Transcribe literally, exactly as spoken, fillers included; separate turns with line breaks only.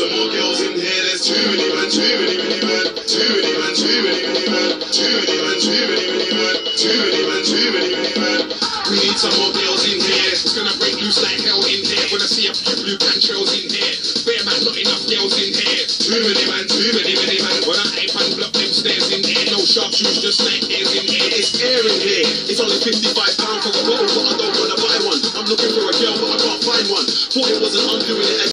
some more girls in here. There's too many man, too many, many man, too many man, too many, many man, too many man, too many, many man, too many man, too many, many man. We need some more girls in here. It's gonna break loose like hell in here. When I see a few blue cantrels in here, bare man, not enough girls in here. Too many man, too many, many man. When I ape and block them stairs in here, no sharp shoes, just like ears in here. It's air in here. It's only fifty-five pounds for a bottle, but I don't wanna buy one. I'm looking for a girl, but I can't find one. Thought it wasn't undoing it.